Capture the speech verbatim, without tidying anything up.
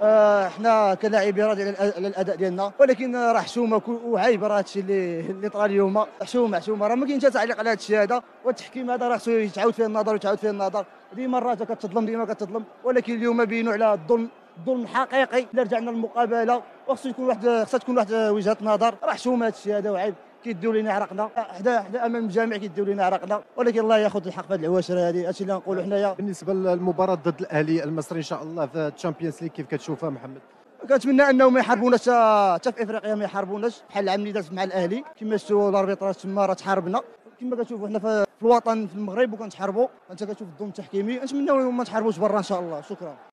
آه، حنا كلاعبين راضي على الأ- على الاداء ديالنا، ولكن راه حشومه كل- وعيب راه هادشي اللي اللي طرا اليوم. حشومه حشومه راه ما كاينش تعليق على هذا الشيء هذا، والتحكيم هذا راه خصو يتعاود فيه النظر ويتعاود فيه النظر. ديما الرجاء كتظلم ديما كتظلم، ولكن اليوم بينوا على الظلم، ظلم حقيقي. الا رجعنا للمقابله وخصو يكون واحد، خصها تكون واحد وجهه نظر. راه حشومه هذا الشيء هذا وعيب، كيديو لينا عرقنا حدا حدا امام الجميع، كيديو لينا عرقنا، ولكن الله ياخذ الحق في هذه العواشر هذه. هادشي اللي غنقولوا حنايا. بالنسبه للمباراه ضد الاهلي المصري ان شاء الله في الشامبيونز ليغ، كيف كتشوفها محمد؟ كنتمنى انهم ما يحاربوناش حتى في افريقيا، ما يحاربوناش بحال العام اللي داز مع الاهلي. كما شفتوا الاربيطراج تما راه تحاربنا، كما كتشوفوا حنا في الوطن في المغرب وكنتحاربوا. انت كتشوف الظلم التحكيمي، نتمنوا ما نتحاربوش برا ان شاء الله. شكرا.